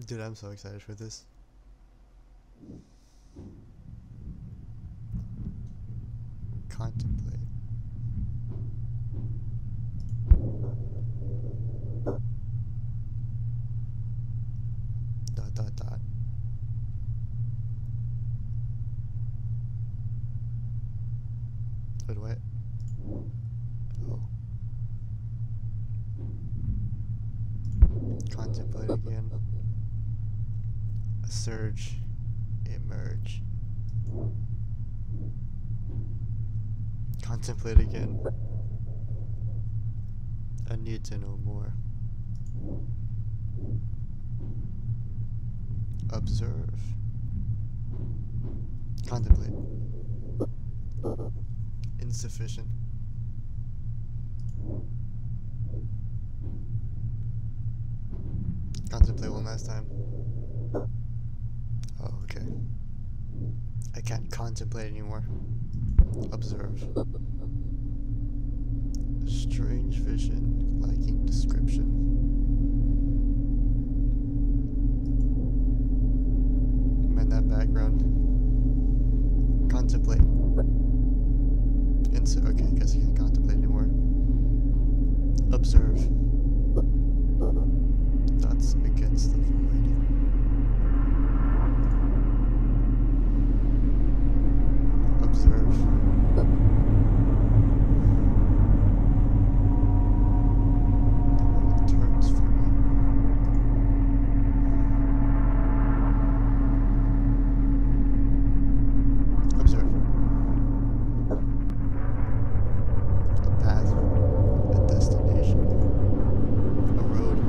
Dude, I'm so excited for this. Contemplate. Dot dot dot. Wait, what? Oh. Contemplate again. A surge. Emerge. Contemplate again. I need to know more. Observe. Contemplate. Insufficient. Contemplate one last time. Oh, okay. I can't contemplate anymore. Observe. A strange vision, lacking description. Man, that background. Contemplate. Okay, I guess I can't contemplate anymore. Observe. That's against the void. Observe. The world turns for me. Observe. A path, a destination, a road.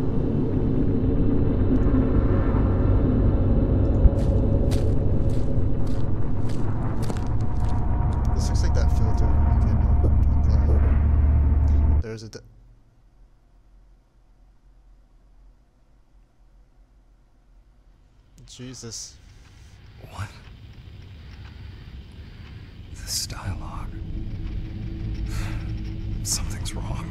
This looks like that filter you can apply. There's a Jesus. What? This dialogue. Something's wrong.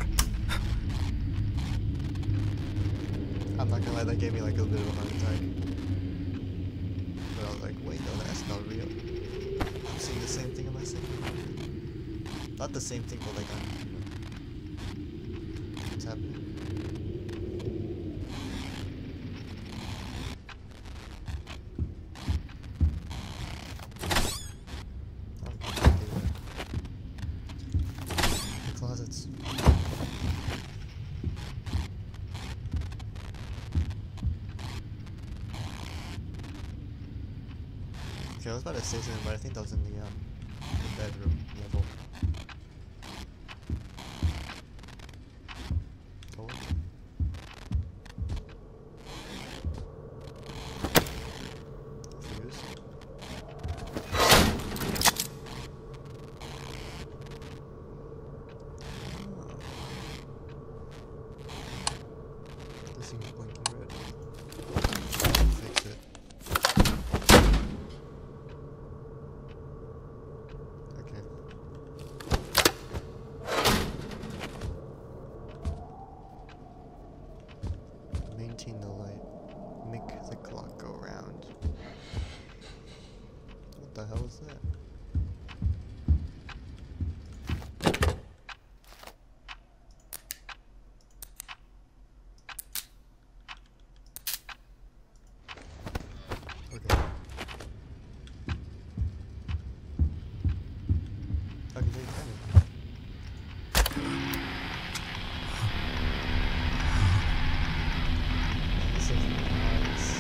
I'm not gonna lie, that gave me like a little bit of a heart attack. But I was like, wait, no, that's not real. I'm seeing the same thing, am I seeing? Not the same thing, but like, what's happening? The closets. Okay, I was about to say something, but I think that was in the bedroom level. Door. Fuse. This thing's blinking red. Fix it. Okay. Maintain the light. Make the clock go round. What the hell is that? Okay. I can take it. This is nice.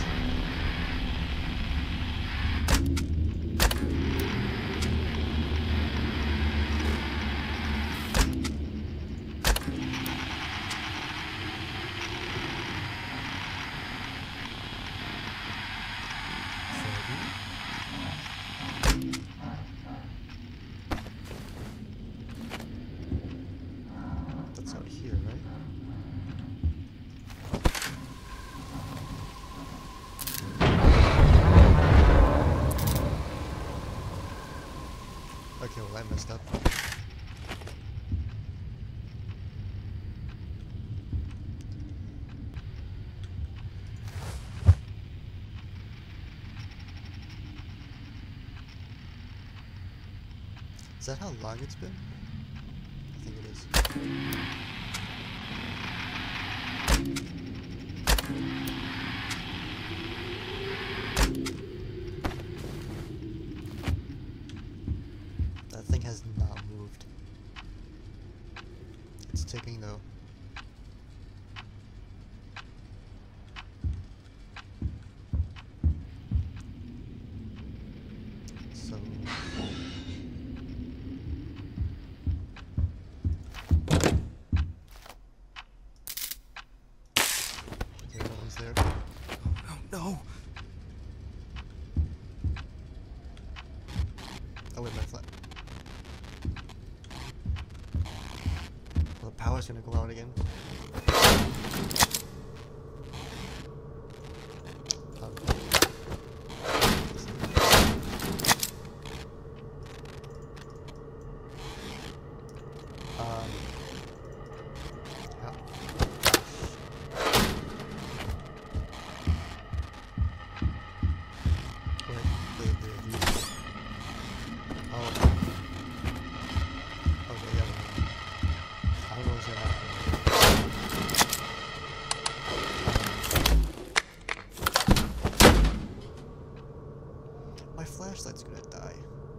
That's out here, right? Okay, well I messed up. Is that how long it's been? I think it is. That thing has not moved. It's ticking though. So there. Oh, no. Oh wait, my flat. Well, the power's gonna go out again. Flashlight's gonna die.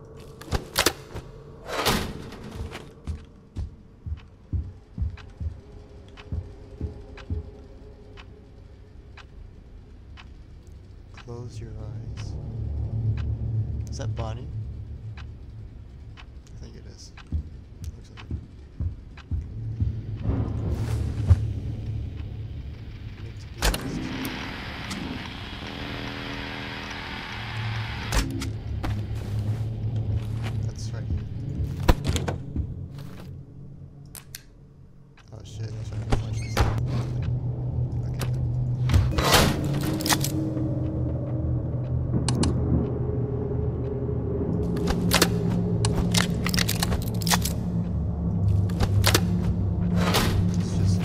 Close your eyes. Is that Bonnie? I think it is. Looks like it. Need to do this. That's right here. Oh shit, that's right. The flashlight's there. Okay. It's just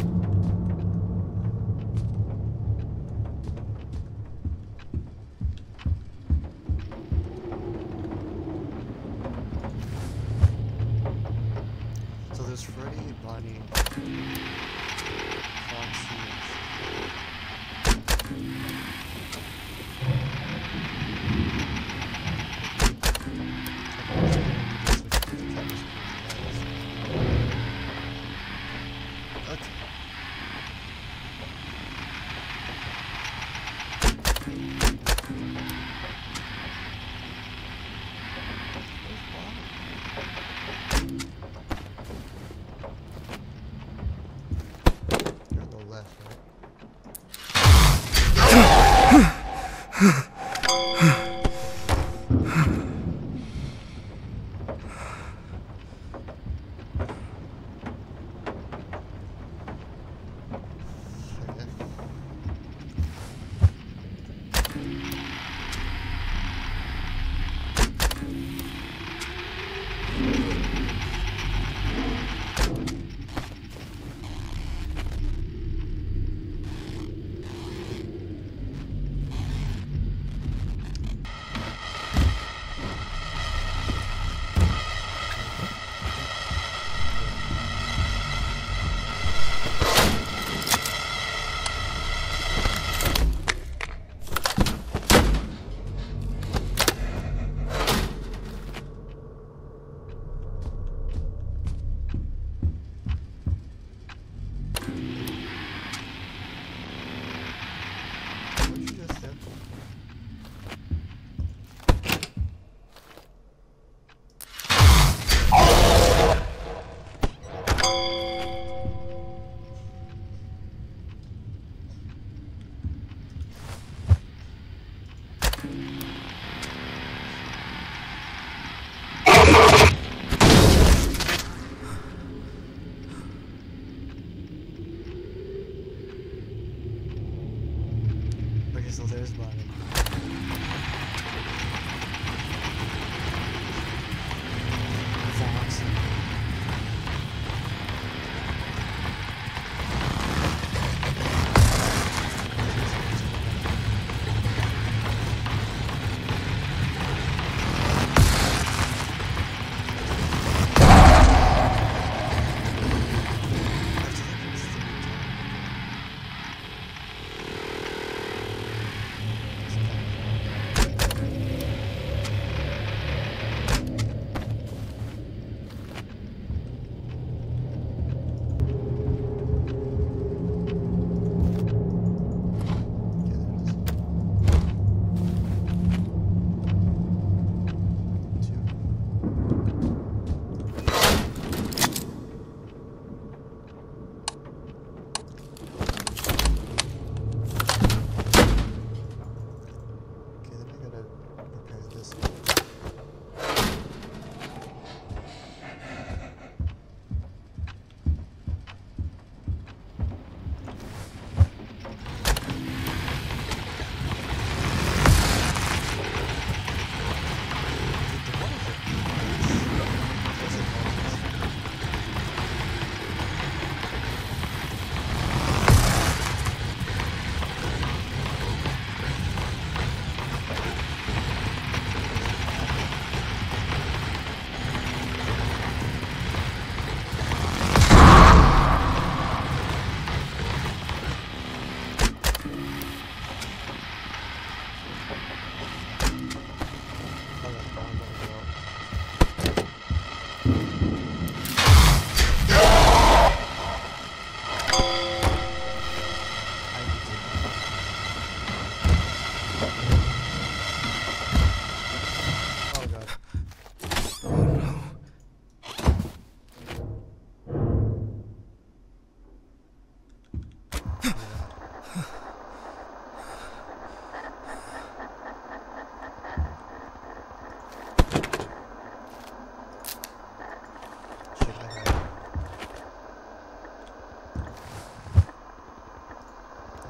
so there's Freddy, Bonnie, Foxy. Okay. Where's Bonnie? You're on the left, right? Okay. What'd you just do? Okay, so there's Bonnie. Fox.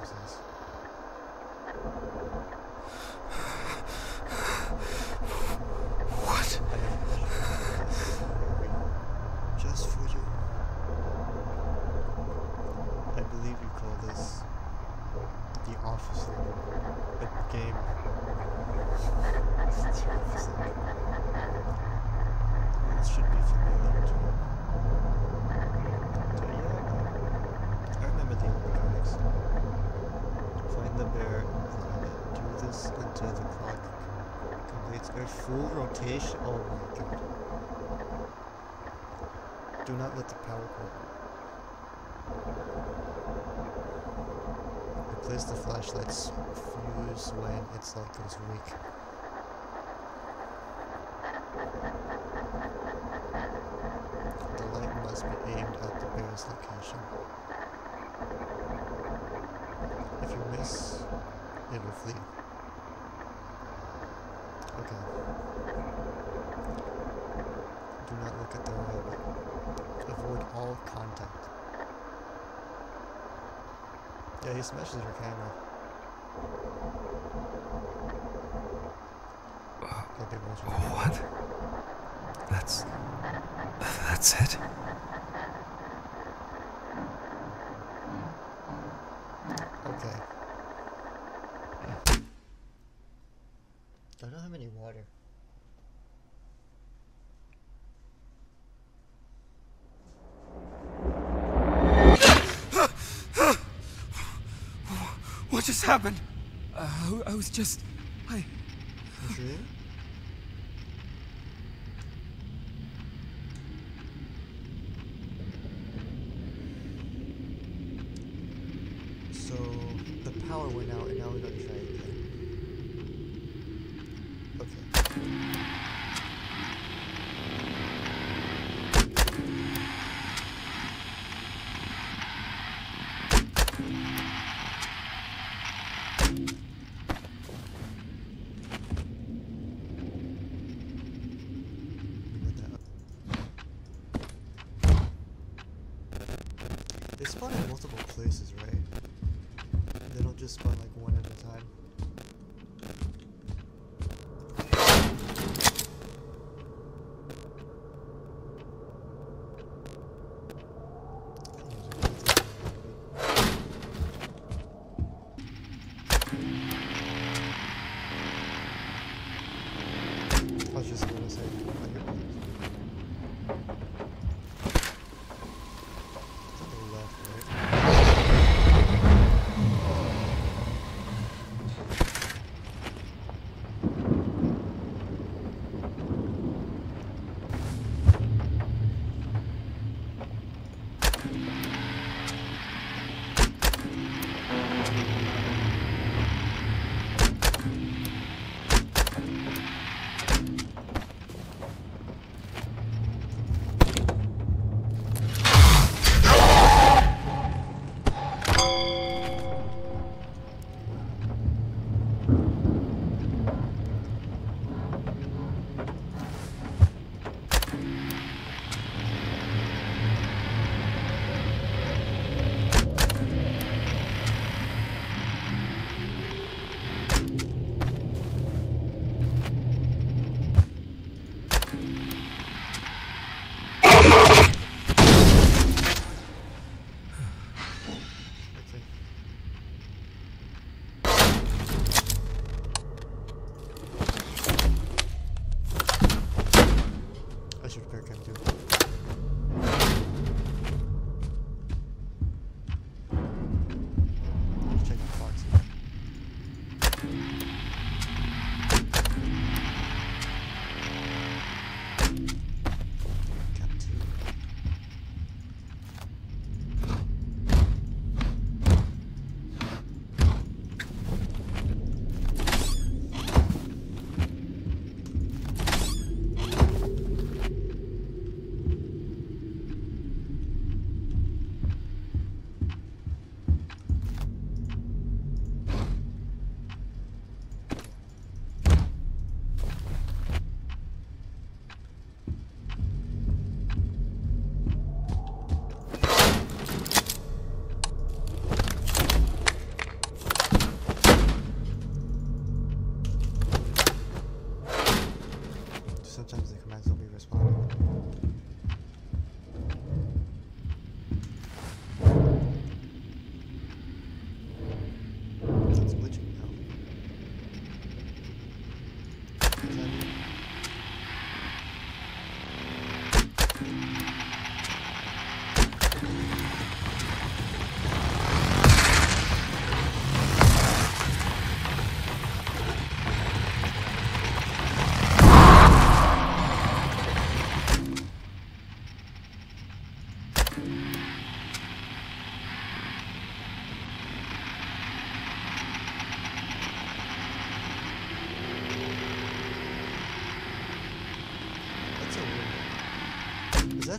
Jesus. What? I have a theory just for you. I believe you call this the officer. A game. It's the officer. This should be familiar to you. So yeah, I remember the old mechanics. Find the bear, climb it. Do this until the clock completes a full rotation. Oh my god. Do not let the power go. Replace the flashlight's fuse when its light goes weak. The light must be aimed at the bear's location. If you miss, it will flee. Okay. Do not look at the rabbit. Avoid all contact. Yeah, he smashes your camera. What? That's it? Okay. I don't have any water. What just happened? I was just... You sure? So the power went out and now we're gonna try it again. Okay. They spawn in multiple places, right? They don't just spawn like one at a time. I was just gonna say,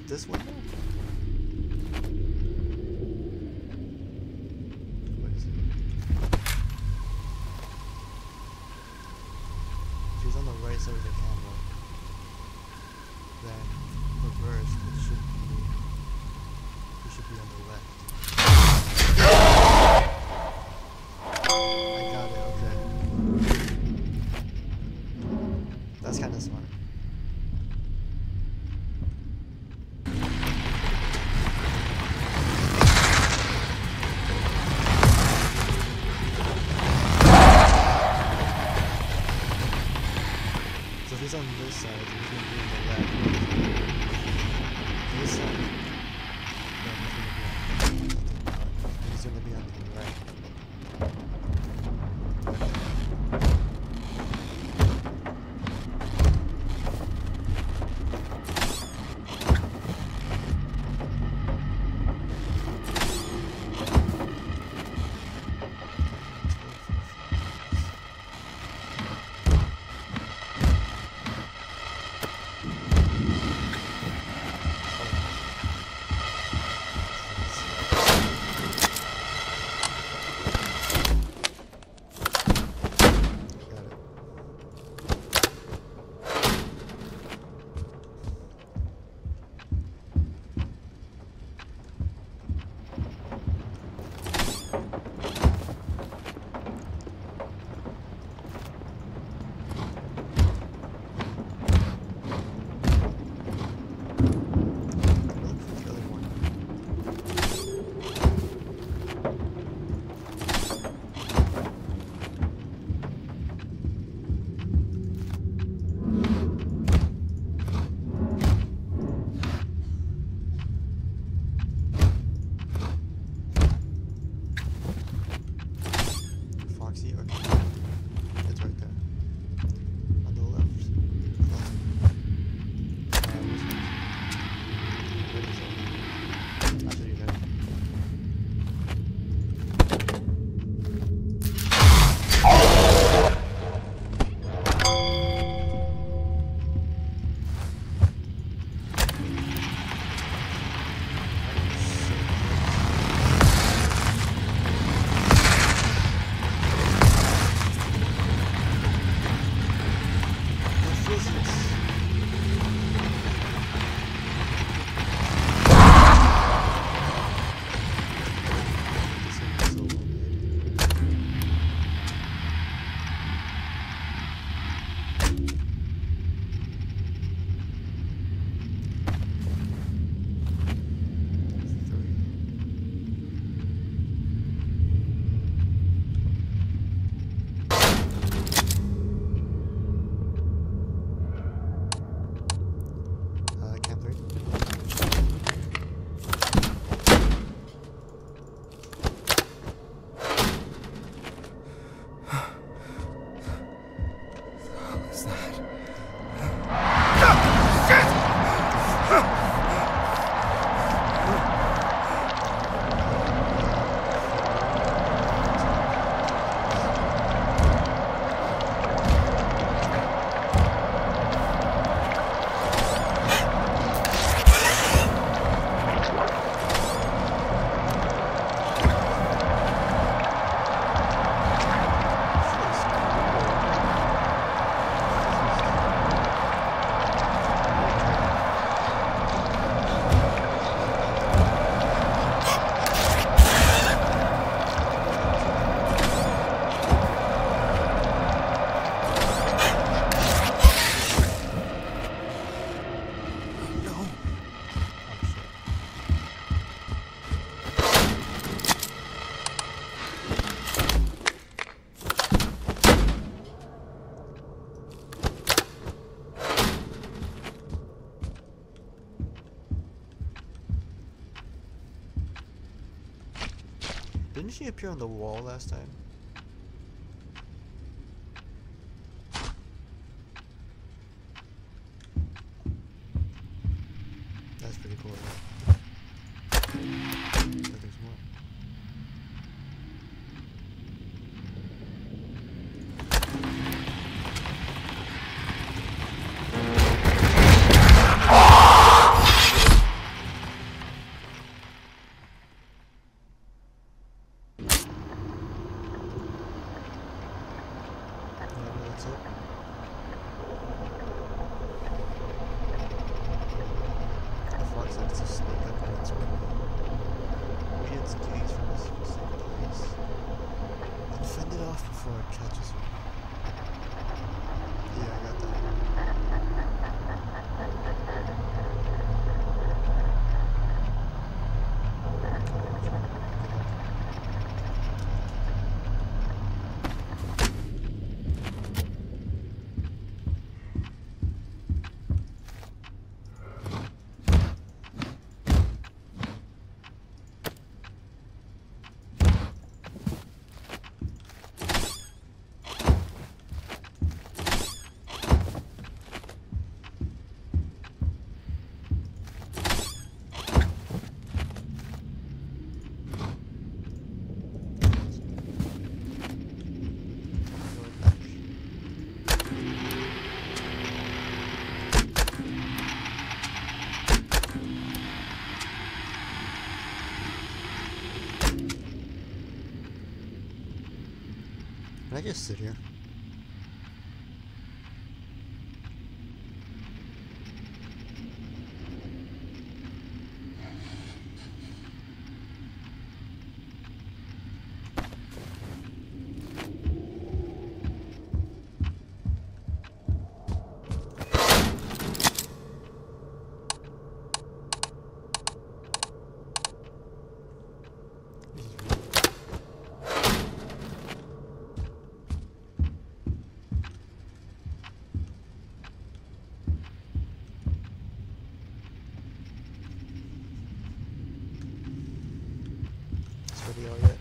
that this window? What is it? She's on the right side of the camera. Then reversed, it should be on the left. I got it, okay. That's kind of smart. So if he's on this side, he's going to be on the left. This side, then he's going to be on the right. Didn't she appear on the wall last time? That's pretty cool. Right? So there's more. off before it catches you. Yeah, I got that. Can I just sit here? Video yet.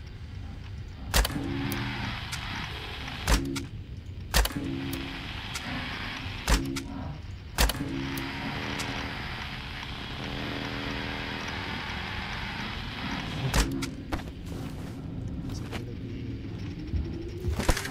Is it going to be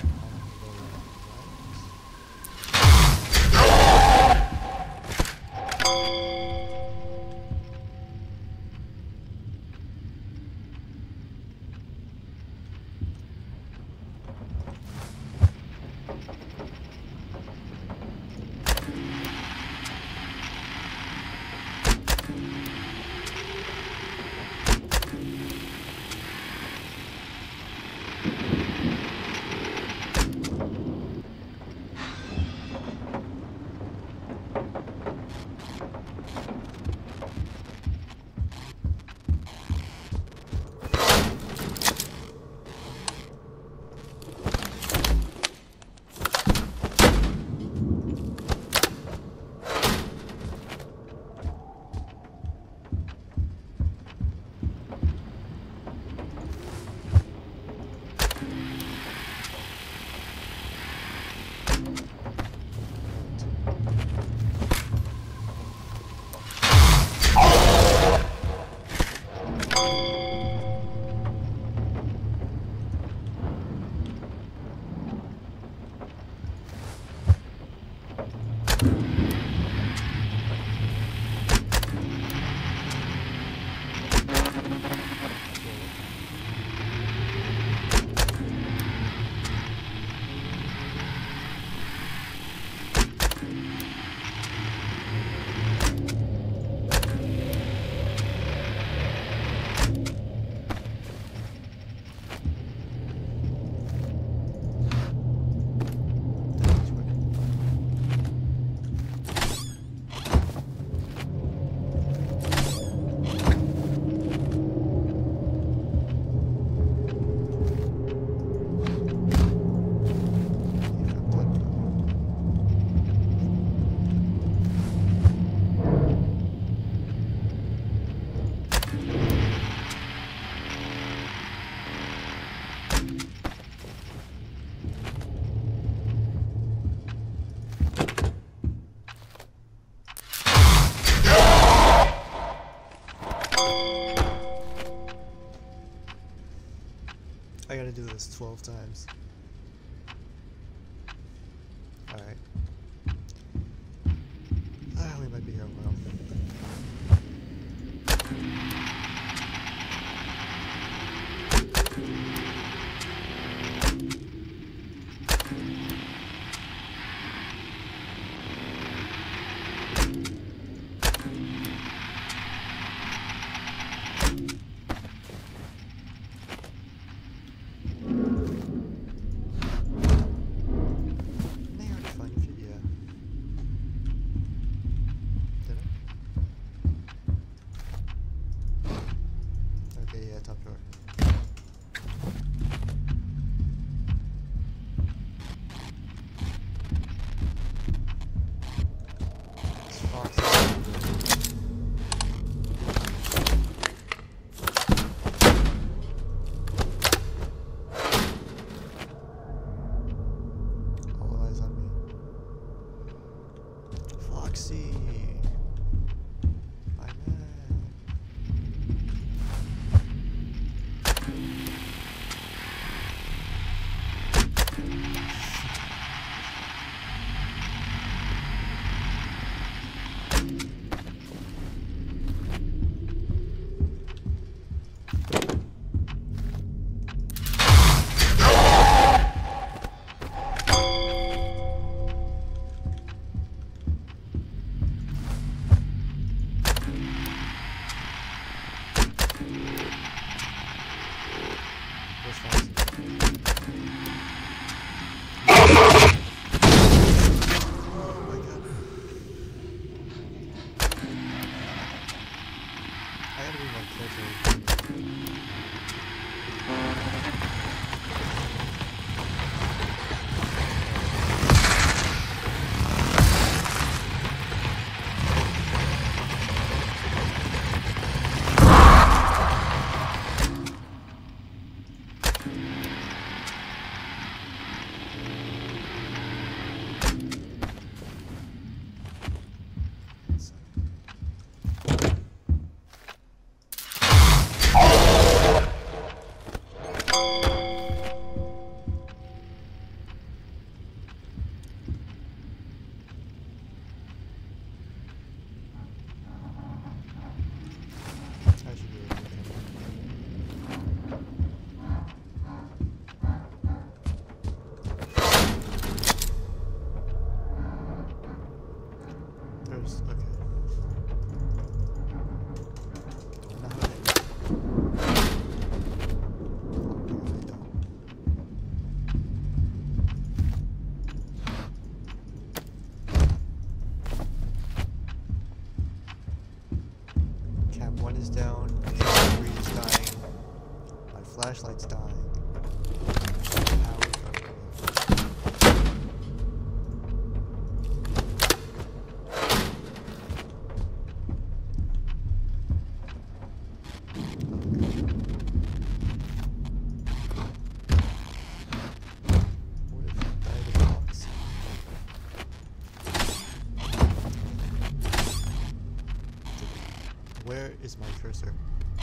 I gotta do this 12 times. Alright. We might be here a while. Lucy. My man. Is down, Cam 3 is dying, my flashlight's dying, Where is my cursor?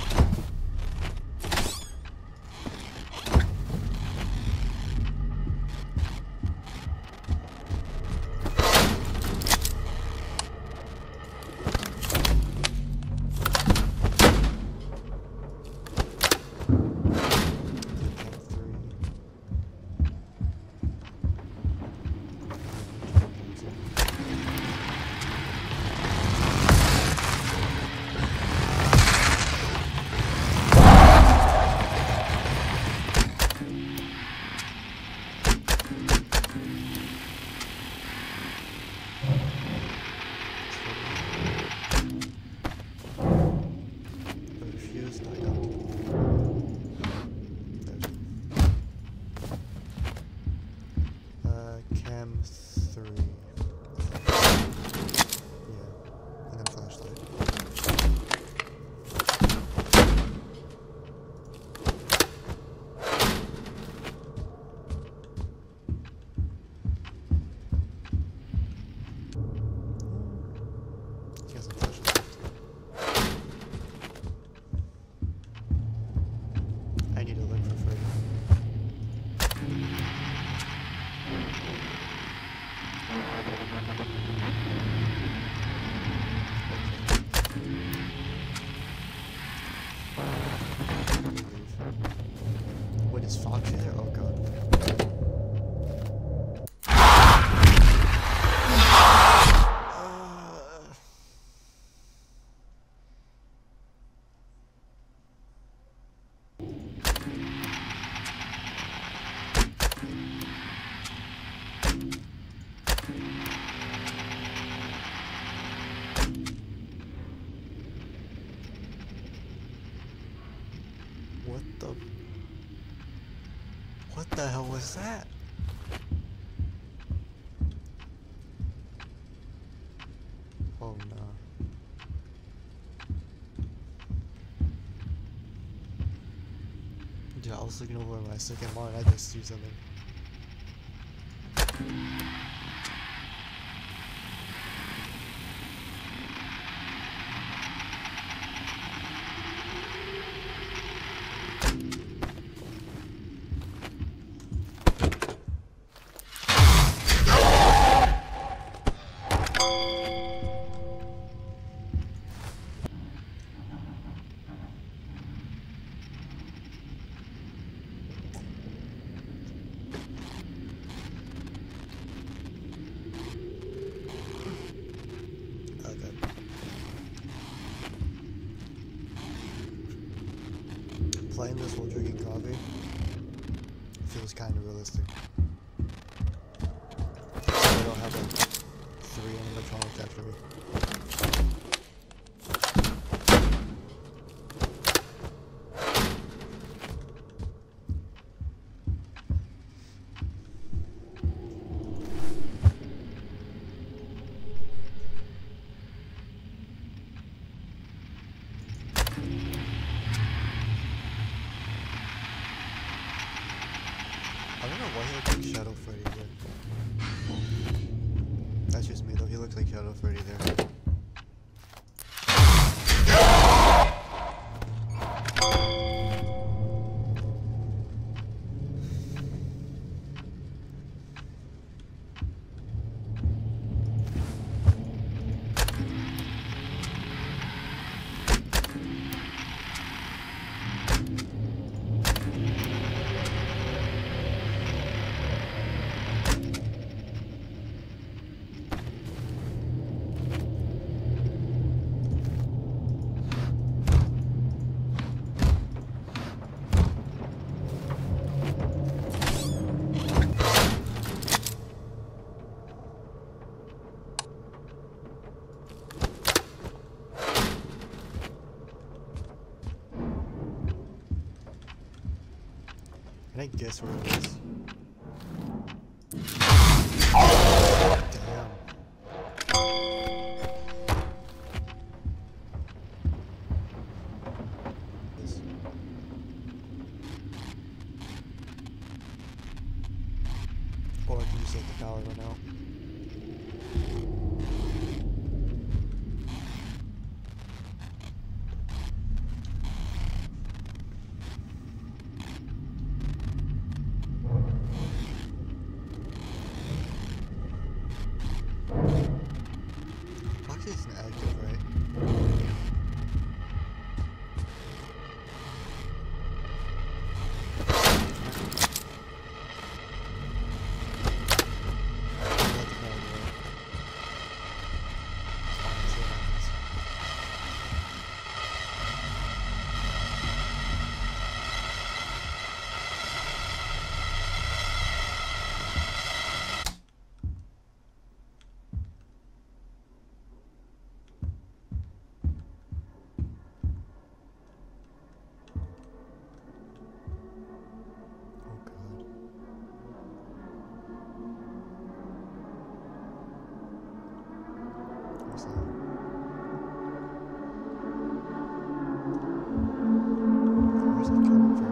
Cam 3. Yeah, and then flashlight. He has a flashlight. I need to look for Freddy. Wait, is Foxy there? Oh god. What the hell was that? Oh no. Dude, I was looking over my second line, I just see something. playing this while drinking coffee feels kind of realistic. So I don't have like 3 animatronics after me. I don't know why he looks like Shadow Freddy there. That's just me though, he looks like Shadow Freddy there. Can I guess where it is? Damn. This. Or I can just let the power run out. Isn't active, right? Where's that coming from?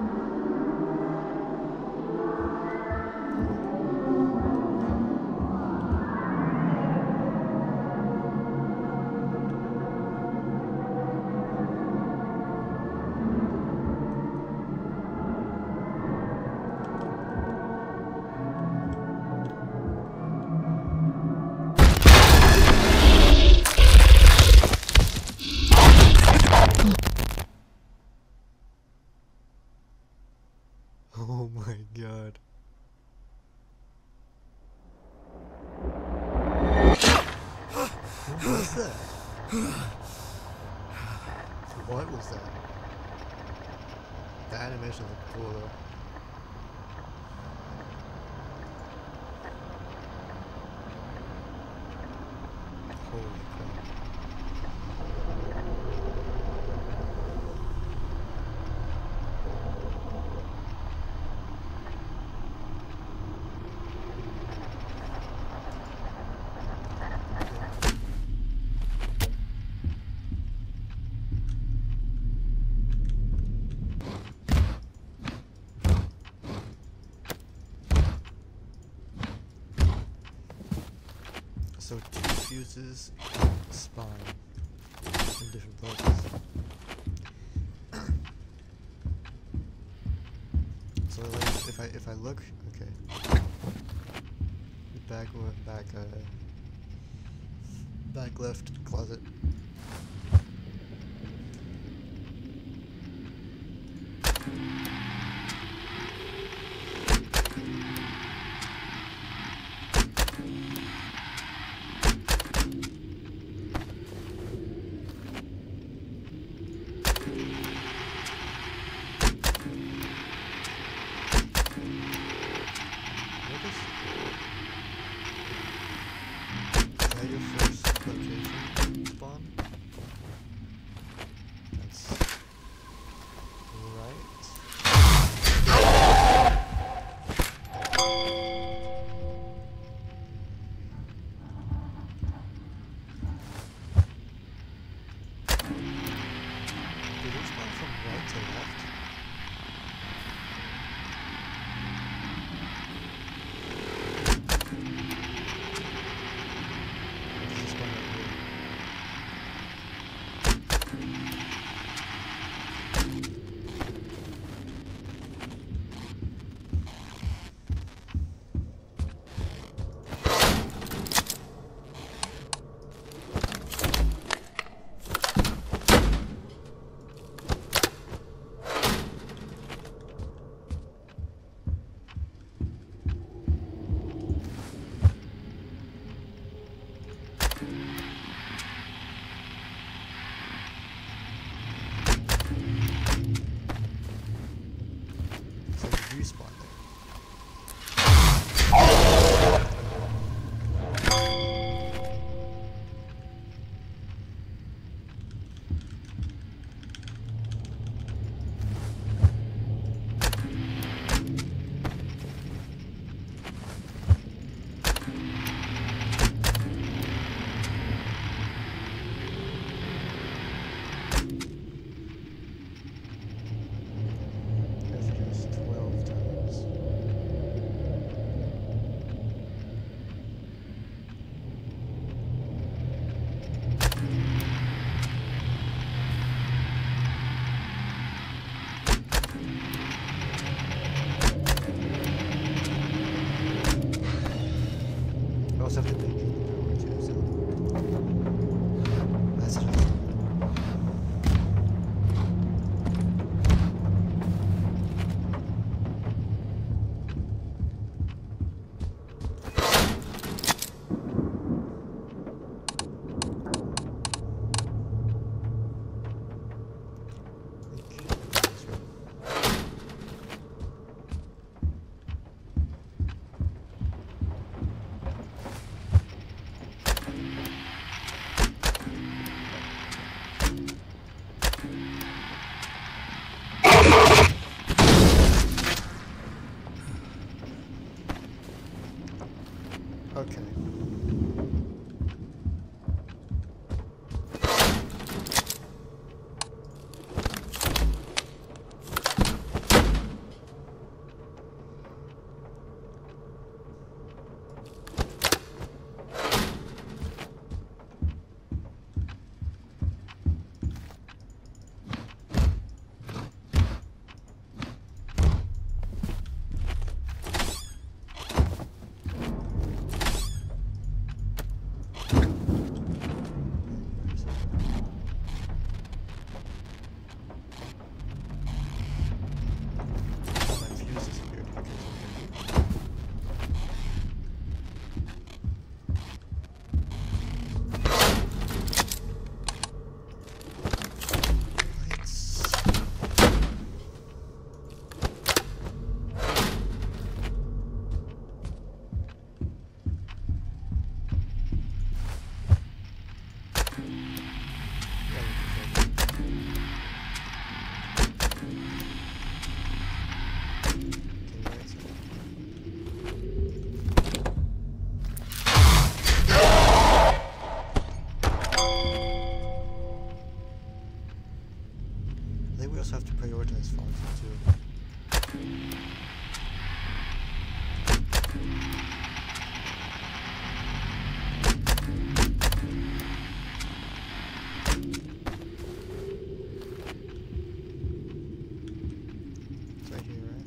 Oh my god. What was that? What was that? The animation looked cool though. Holy crap. So 2 fuses spawn in different places. So like if I look, okay. Back left closet. Okay. I think we also have to prioritize Fonzie too. It's right here, right?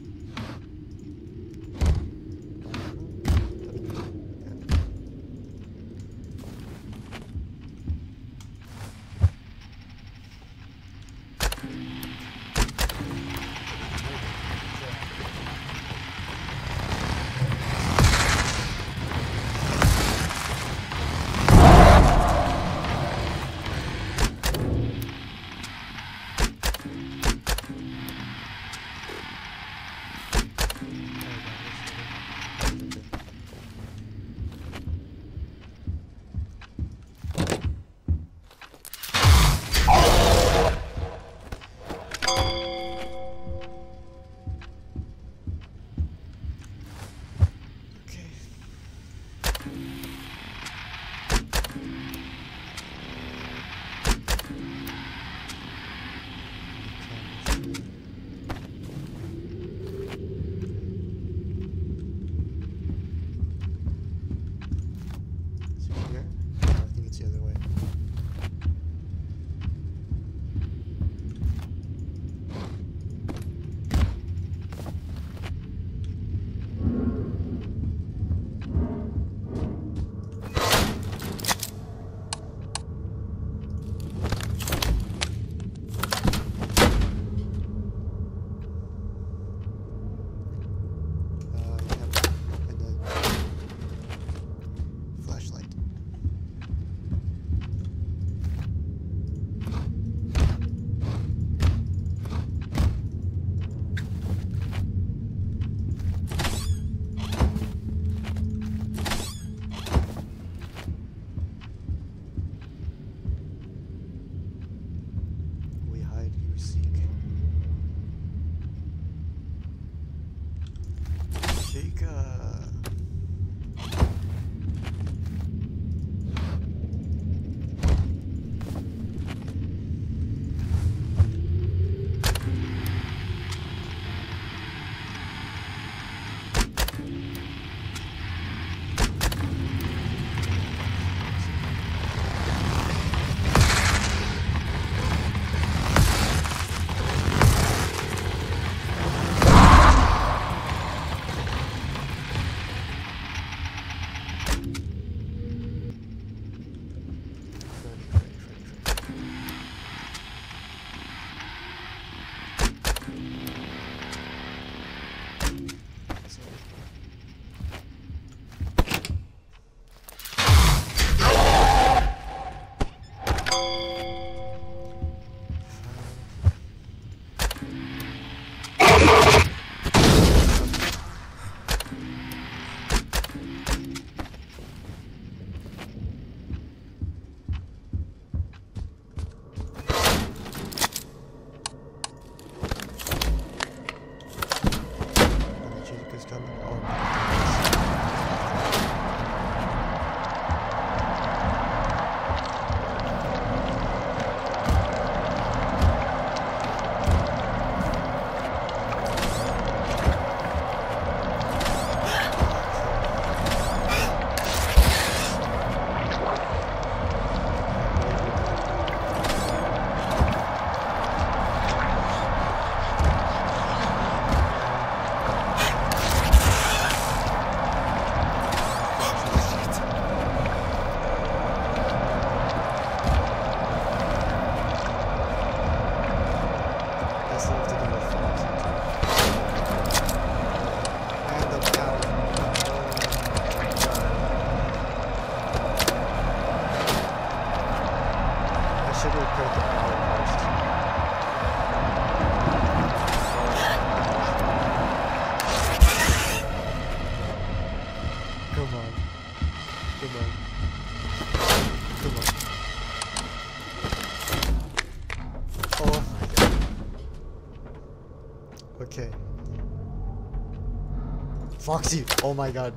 Foxy! Oh my god.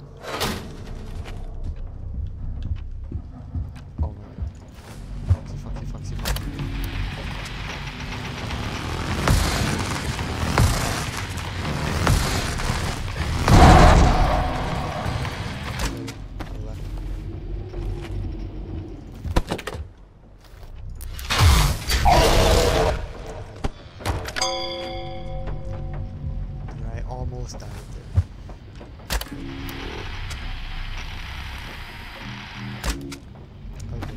Oh my god. Foxy, Foxy, Foxy, Foxy. I almost died there. Okay.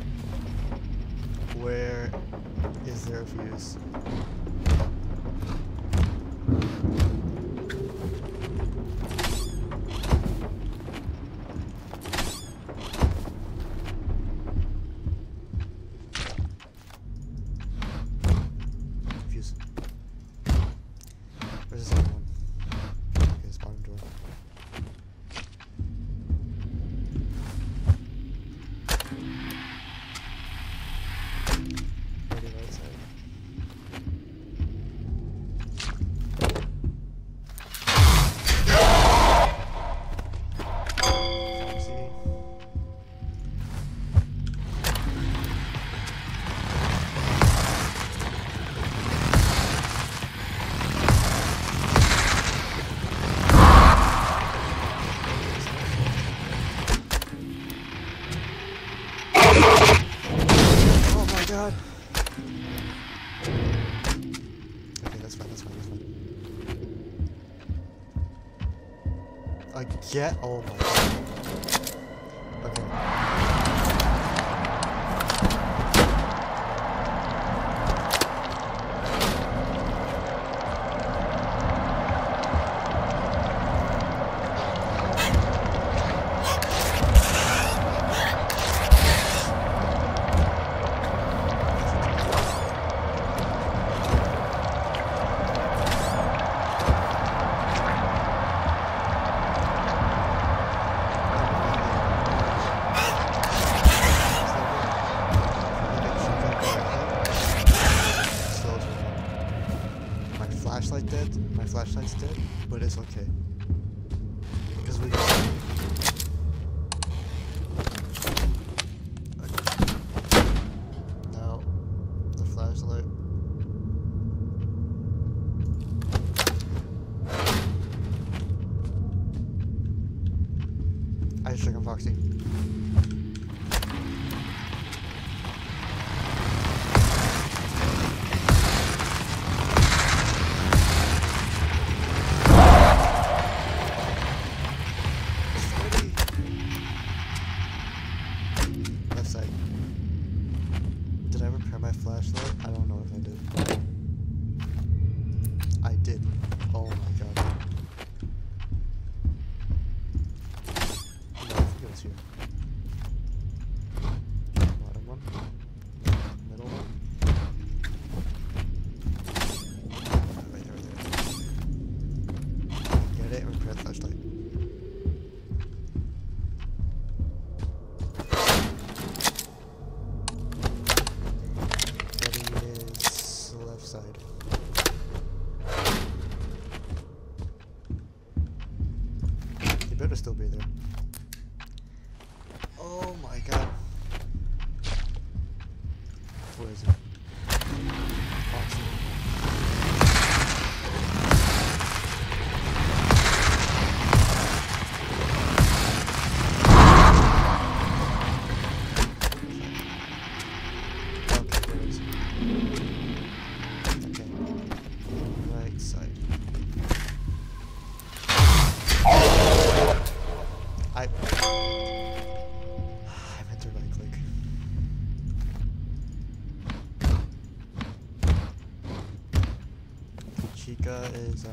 Where is there a fuse? Fuse. Where's the second one? Okay, it's bottom door. Ready right side. Foxy. Oh my god! Okay, that's fine, that's fine, that's fine. Again? Oh my god. Okay. My flashlight dead. My flashlight's dead, but it's okay. Because we got now the flashlight. I just check on Foxy. Left side. Did I repair my flashlight? I don't know if I did. I did. Oh my god. No, I think it was here. Bottom one. Middle one. Right there, right there. Get it and repair the flashlight. Left side. He better still be there. Oh my god. Where is it? Foxy. Okay, there it is. Okay. Right side. I meant to right click. Chica is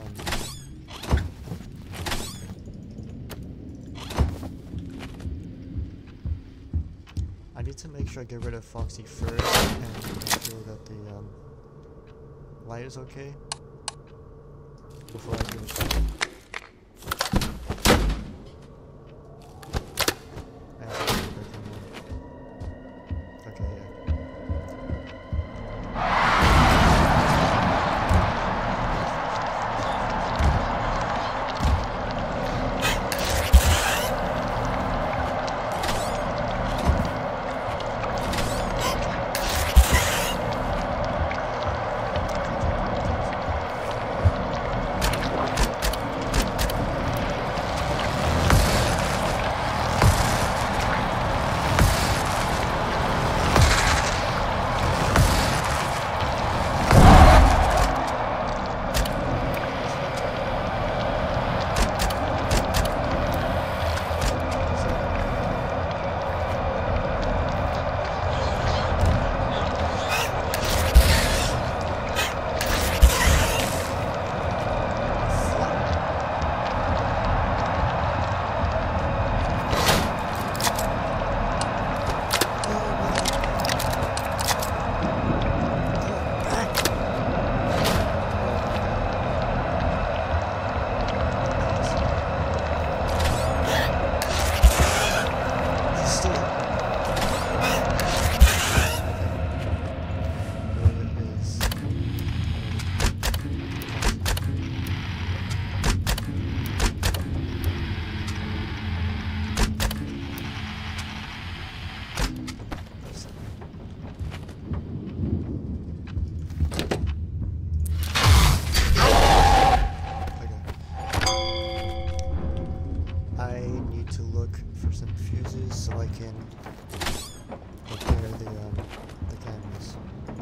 I need to make sure I get rid of Foxy first and make sure that the light is okay before I do it. Okay, yeah. I need to look for some fuses so I can repair the cameras.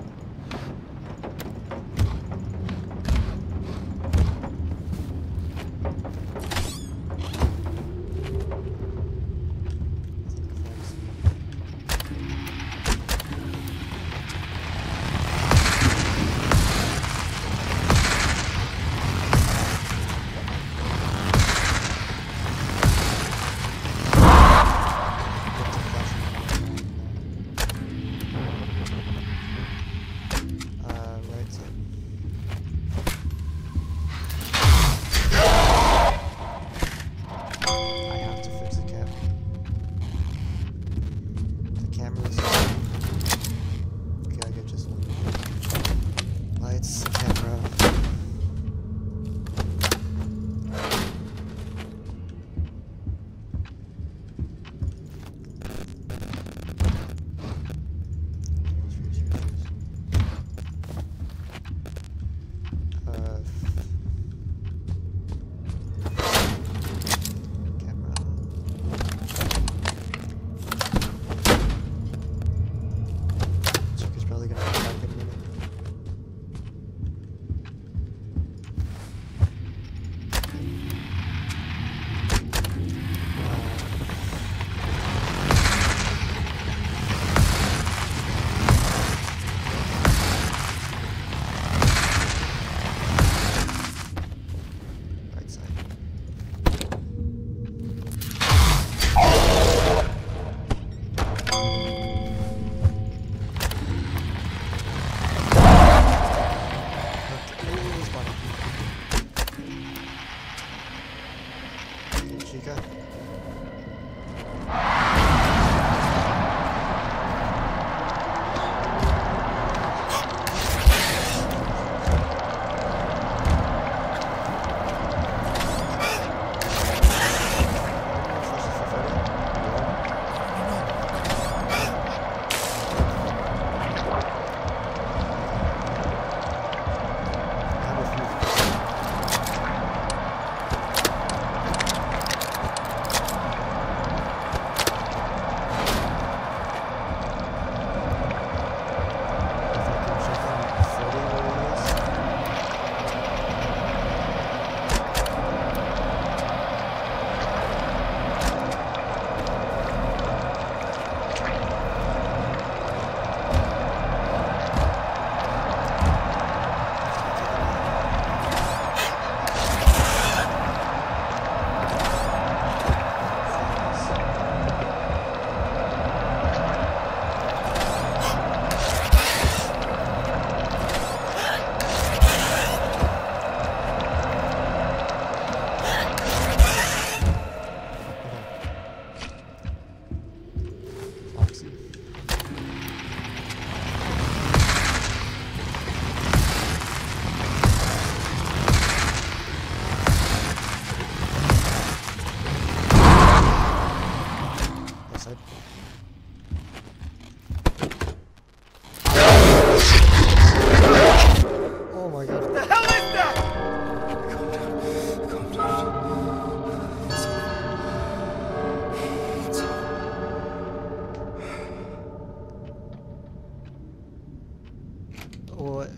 What?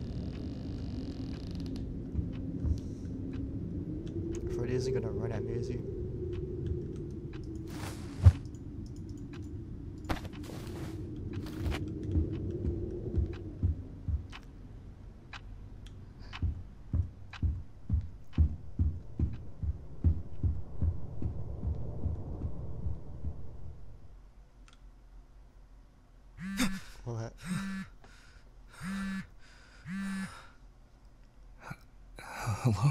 Freddy isn't gonna run at me, is he? What? Hello?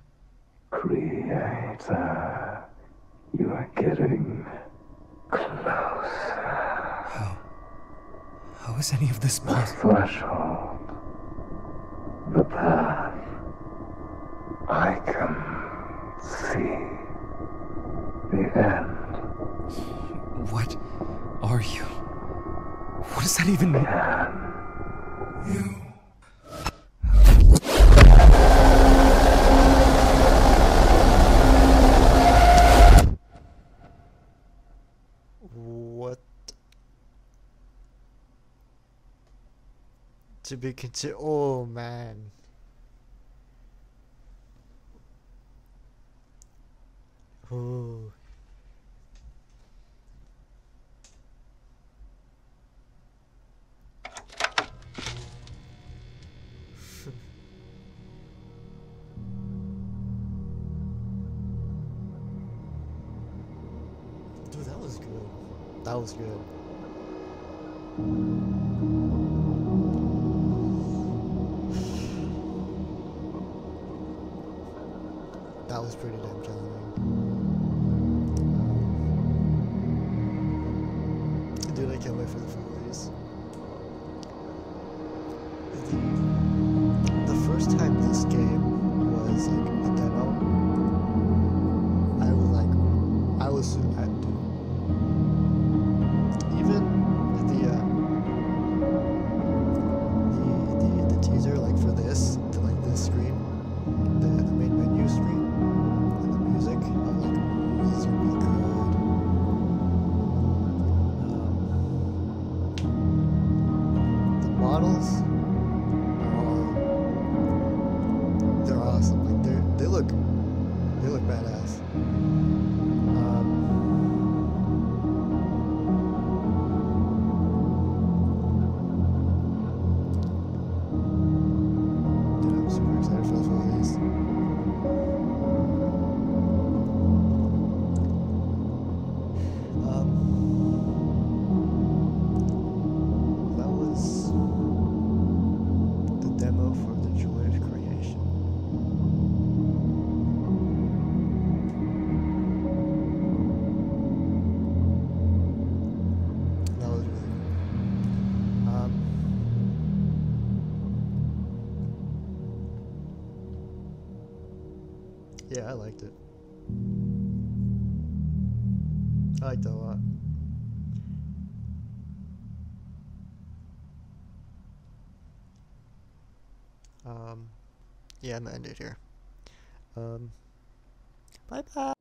Creator, you are getting closer. How is any of this The possible? threshold, the path. I can see the end. What are you? What does that even mean? Can you? To be continued. Oh man. Oh. Dude, that was good. That was good. That was pretty damn challenging. Dude, I can't wait for the Follies. The first time this game was like a demo, I was dude, even the teaser like for this, like this screen, the main menu screen, and the music, I was like, ooh, this is gonna be good. The models are all, they're awesome. Like they look badass. Dude, I'm super excited for all these. That was the demo for the Joy of Creation. That was really good. Yeah, I liked it. I liked it a lot. Yeah, I'm gonna end it here. Bye bye.